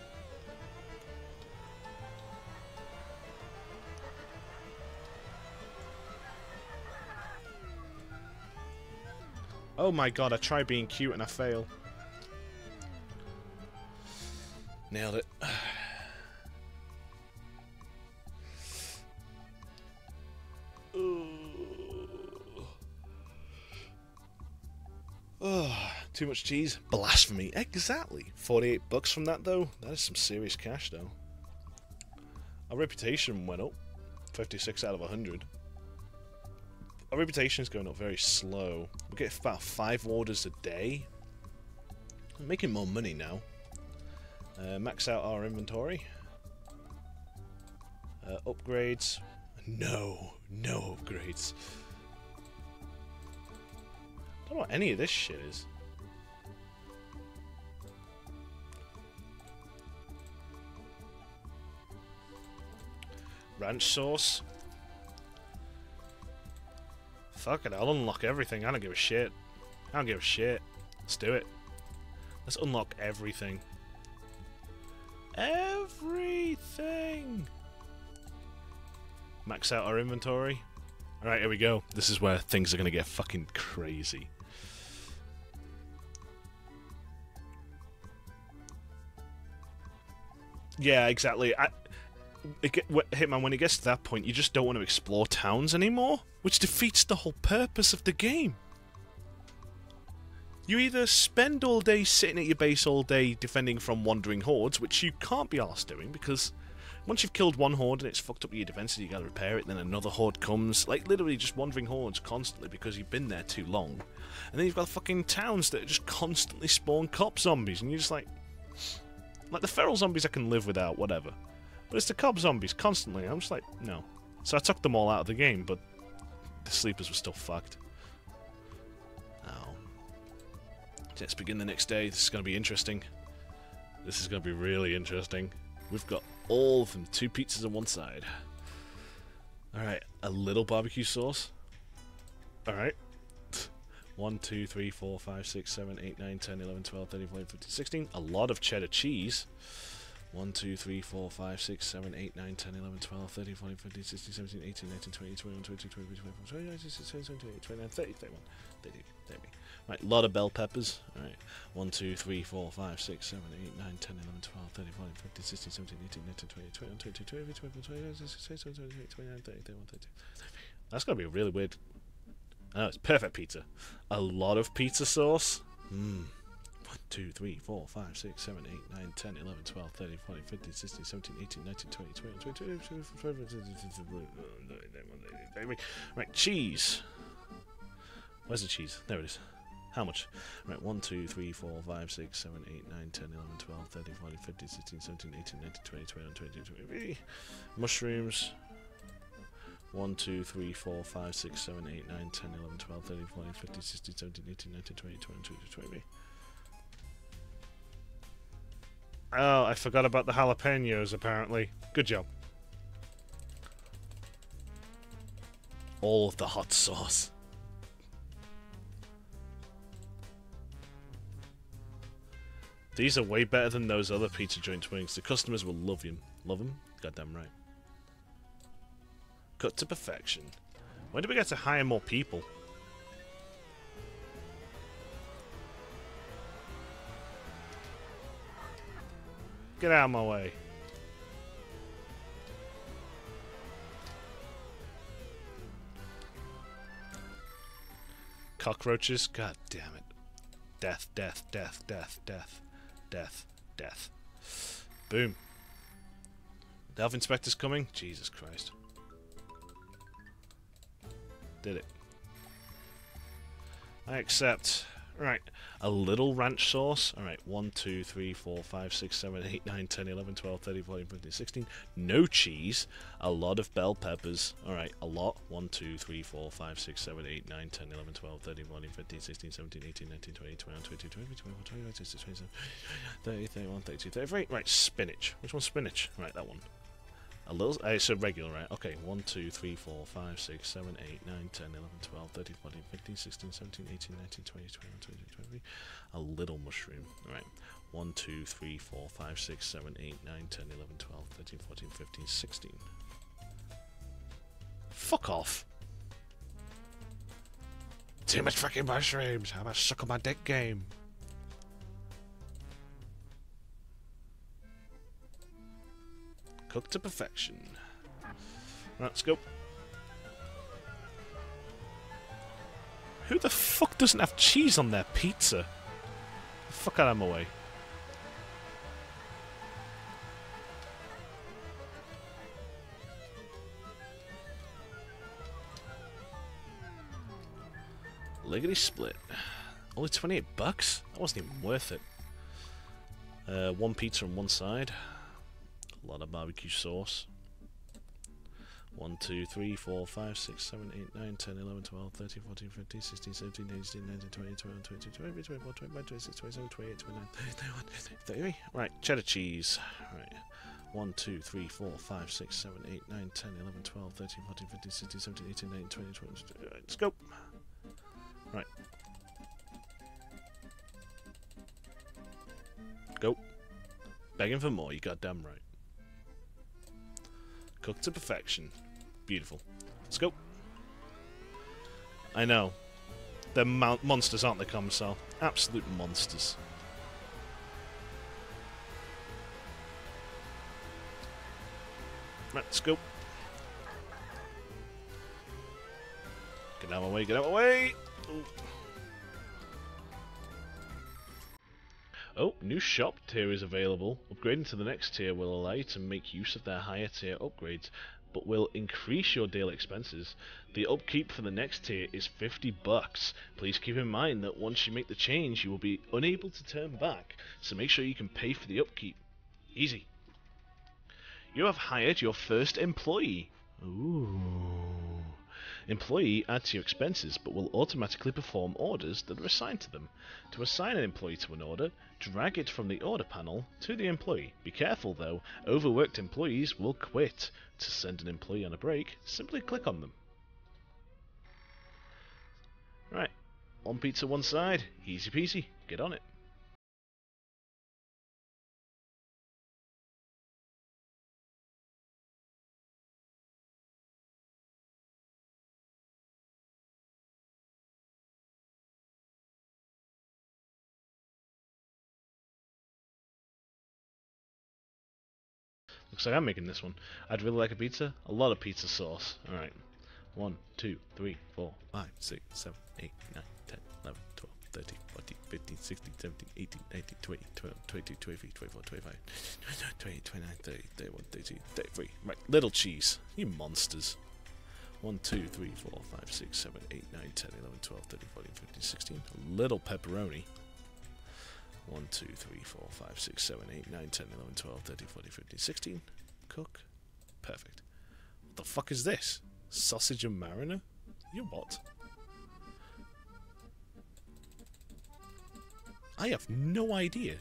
Oh my god, I tried being cute and I fail. Nailed it. Oh, too much cheese? Blasphemy. Exactly. 48 bucks from that, though. That is some serious cash, though. Our reputation went up. 56 out of 100. Our reputation is going up very slow. We get about 5 orders a day. I'm making more money now. Max out our inventory. Upgrades. No upgrades. I don't know what any of this shit is. Ranch sauce. Fuck it, I'll unlock everything. I don't give a shit. I don't give a shit. Let's do it. Let's unlock everything. Everything! Max out our inventory. Alright, here we go. This is where things are gonna get fucking crazy. Yeah, exactly. Hitman, when it gets to that point, you just don't want to explore towns anymore, which defeats the whole purpose of the game. You either spend all day sitting at your base all day defending from wandering hordes, which you can't be arsed doing, because once you've killed one horde and it's fucked up your defenses, you gotta repair it, then another horde comes, like literally just wandering hordes constantly because you've been there too long. And then you've got fucking towns that just constantly spawn cop zombies, and you're just like the feral zombies I can live without, whatever. But it's the cop zombies constantly. I'm just like, no. So I took them all out of the game, but the sleepers were still fucked. Oh. Let's begin the next day. This is going to be interesting. This is going to be really interesting. We've got all of them. 2 pizzas on one side. Alright, a little barbecue sauce. Alright. 1, 2, 3, 4, 5, 6, 7, 8, 9, 10, 11, 12, 13, 14, 15, 16. A lot of cheddar cheese. 1, 2, 3, 4, 5, 6, 7, 8, 9, 10, 11, 12, 13, 14, 15, 16, 17, 18, 19, 20, 21, 22, 23, 24, 25, 26, 27, 28, 29, 30, 31, 32, 33. Right, a lot of bell peppers. Alright. 1, 2, 3, 4, 5, 6, 7, 8, 9, 10, 11, 12, 13, 14, 15, 16, 17, 18, 19, 20, 21, 22, 23, 24, 25, 26, 27, 28, 29, 30, 31, 32. That's gonna be really weird. I know, it's perfect pizza. A lot of pizza sauce. 1, 2, 3, 4, 5, 6, 7, 8, 9, 10, 11, 12, 13, 14, 15, 16, 17, 18, 19, 20, 21, 22, 23, right, cheese. Where's the cheese? There it is. How much? Right, 1, 2, 3, 4, 5, 6, 7, 8, 9, 10, 11, 12, 13, 14, 15, 16, 17, 18, 19, 20, 21, 22, 23. Mushrooms. 1, 2, 3, 4, 5, 6, 7, 8, 9, 10, 11, 12, 13, 14, 15, 16, 17, 18, 19, 20, 21, 22, 23. Oh, I forgot about the jalapenos, apparently. Good job. All of the hot sauce. These are way better than those other pizza joint wings. The customers will love you. Love them? Goddamn right. Cut to perfection. When do we get to hire more people? Get out of my way. Cockroaches? God damn it. Death, death, death, death, death, death, death. Boom. The Elf Inspector's coming? Jesus Christ. Did it. I accept. Right. A little ranch sauce. Alright. 1, 2, 3, 4, 5, 6, 7, 8, 9, 10, 11, 12, 13, 14, 15, 16. No cheese. A lot of bell peppers. Alright. A lot. 1, 2, 3, 4, 5, 6, 7, 8, 9, 10, 11, 12, 13, 14, 15, 16, 17, 18, 19, 20, 21, 22, 23, 24, 25, 26, 27, 30, 31, 32, 33. Right. Spinach. Which one's spinach? Right. That one. A little, it's a regular, right? Okay, 1, 2, 3, 4, 5, 6, 7, 8, 9, 10, 11, 12, 13, 14, 15, 16, 17, 18, 19, 20, 21, 22, 23. A little mushroom. Alright. 1, 2, 3, 4, 5, 6, 7, 8, 9, 10, 11, 12, 13, 14, 15, 16. Fuck off. Too much fucking mushrooms. How about suck on my dick game? Cooked to perfection. Right, let's go. Who the fuck doesn't have cheese on their pizza? The fuck out of my way. Lickety split. Only 28 bucks? That wasn't even worth it. One pizza on one side. A lot of barbecue sauce. 1, 2, 3, 4, 5, 6, 7, 8, 9, 10, 11, 12, 13, 14, 15, 16, 17, 18, 19, 20, 21, 22, 23, 24, 25, 26, 27, 28, 29, 30, 31, 33. Right, cheddar cheese. Right. 1, 2, 3, 4, 5, 6, 7, 8, 9, 10, 11, 12, 13, 14, 15, 16, 17, 18, 19, 20, 21. Right, let's go. Right. Go. Begging for more, you goddamn right. Cooked to perfection. Beautiful. Let's go. I know. They're monsters, aren't they, Commissar? Absolute monsters. Right, let's go. Get out of my way, get out of my way! Ooh. Oh, new shop tier is available. Upgrading to the next tier will allow you to make use of their higher tier upgrades, but will increase your daily expenses. The upkeep for the next tier is 50 bucks. Please keep in mind that once you make the change, you will be unable to turn back, so make sure you can pay for the upkeep. Easy. You have hired your first employee. Ooh. Employee adds to your expenses, but will automatically perform orders that are assigned to them. To assign an employee to an order, drag it from the order panel to the employee. Be careful though, overworked employees will quit. To send an employee on a break, simply click on them. Right, one pizza one side, easy peasy, get on it. Looks like I'm making this one. I'd really like a pizza. A lot of pizza sauce. Alright. 1, 2, 3, 4, 5, 6, 7, 8, 9, 10, 11, 12, 13, 14, 15, 16, 17, 18, 19, 20, 22, 23, 24, 25, 28, 29, 30, 31, 32, 33. Right, little cheese. You monsters. 1, 2, 3, 4, 5, 6, 7, 8, 9, 10, 11, 12, 13, 14, 15, 16. Little pepperoni. 1, 2, 3, 4, 5, 6, 7, 8, 9, 10, 11, 12, 13, 14, 15, 16. Cook. Perfect. What the fuck is this? Sausage and mariner? You what? I have no idea.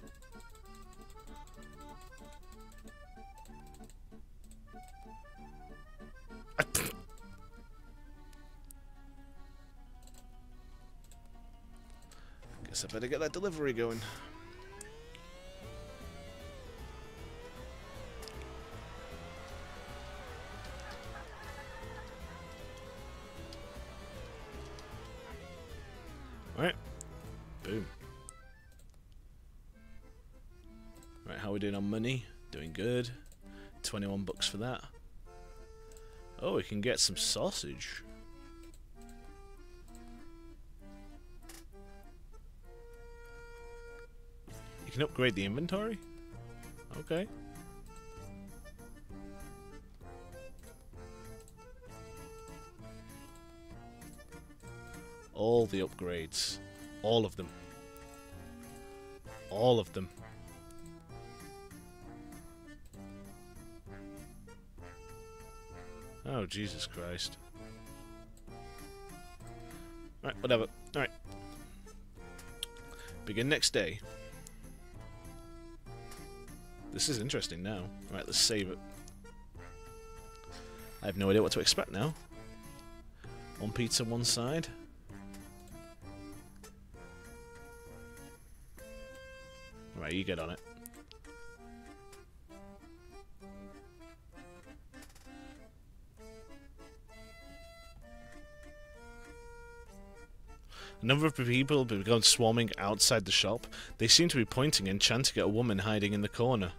Guess I better get that delivery going. Alright. Boom. Right, how are we doing on money? Doing good. 21 bucks for that. Oh, we can get some sausage. You can upgrade the inventory? Okay. All the upgrades. All of them. All of them. Oh, Jesus Christ. Right, whatever. Alright. Begin next day. This is interesting now. Right, let's save it. I have no idea what to expect now. One pizza, one side. Right, you get on it. A number of people have begun swarming outside the shop. They seem to be pointing and chanting at a woman hiding in the corner.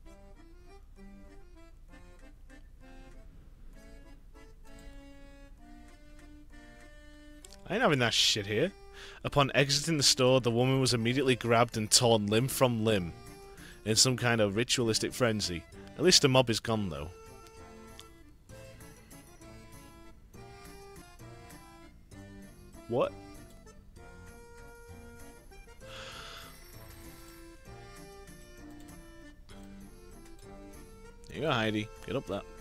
I ain't having that shit here. Upon exiting the store, the woman was immediately grabbed and torn limb from limb in some kind of ritualistic frenzy. At least the mob is gone, though. What? you go, Heidi. Get up there.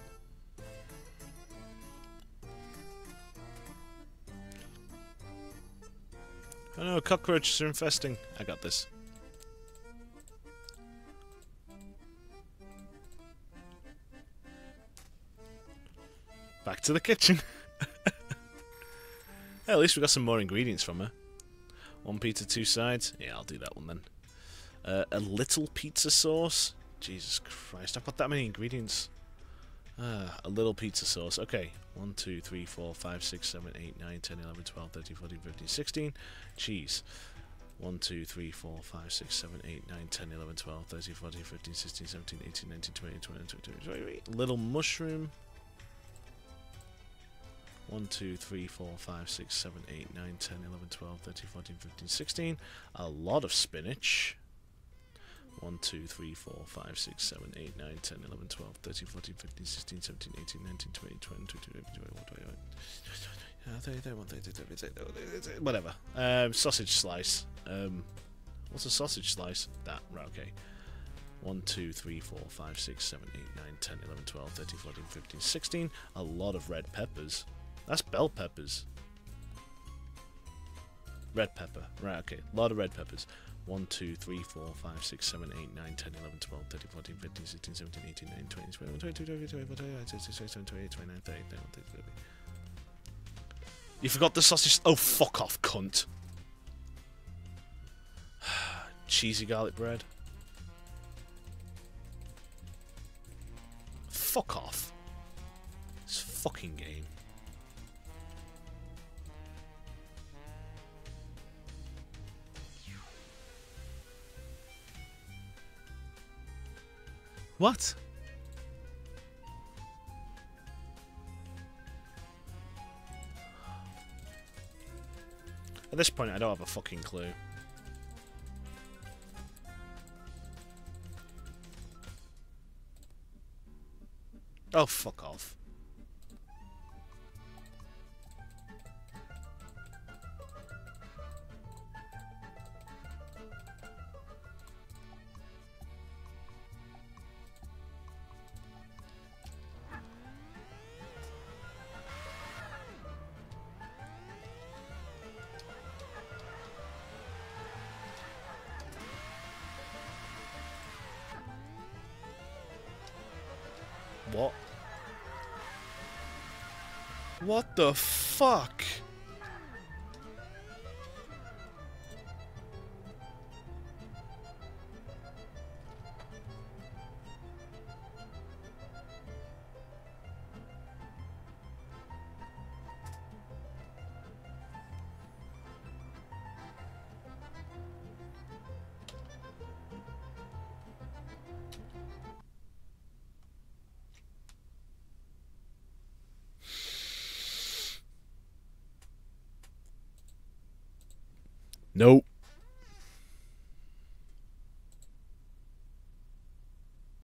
Oh no, cockroaches are infesting. I got this. Back to the kitchen. Hey, at least we got some more ingredients from her. 1 pizza, 2 sides. Yeah, I'll do that one then. A little pizza sauce. Jesus Christ, I've got that many ingredients. A little pizza sauce. Okay. 1, 2, 3, 4, 5, 6, 7, 8, 9, 10, 11, 12, 13, 14, 15, 16. Cheese. 1, 2, 3, 4, 5, 6, 7, 8, 9, 10, 11, 12, 13, 14, 15, 16, 17, 18, 19, 20, 21, 22, 23. Little mushroom. 1, 2, 3, 4, 5, 6, 7, 8, 9, 10, 11, 12, 13, 14, 15, 16. A lot of spinach. 1, 2, 3, 4, 5, 6, 7, 8, 9, 10, 11, 12, 13, 14, 15, 16, 17, 18, 19, 20, 22, 21, whatever. Sausage slice. What's a sausage slice? That, right, okay. 1, 2, 3, 4, 5, 6, 7, 8, 9, 10, 11, 12, 13, 14, 15, 16. A lot of red peppers. That's bell peppers. Red pepper. Right, okay. A lot of red peppers. 1, 2, 3, 4, 5, 6, 7, 8, 9, 10, 11, 12, 13, 14, 15, 16, 17, 18, 19, 20, 21, 22, 23, 24, 25, 26, 27, 28, 29, 30, 31, 32, 33. You forgot the sausage. Oh, fuck off, cunt. Cheesy garlic bread. Fuck off. This fucking game. What? At this point, I don't have a fucking clue. Oh, fuck off. What? What the fuck? Nope.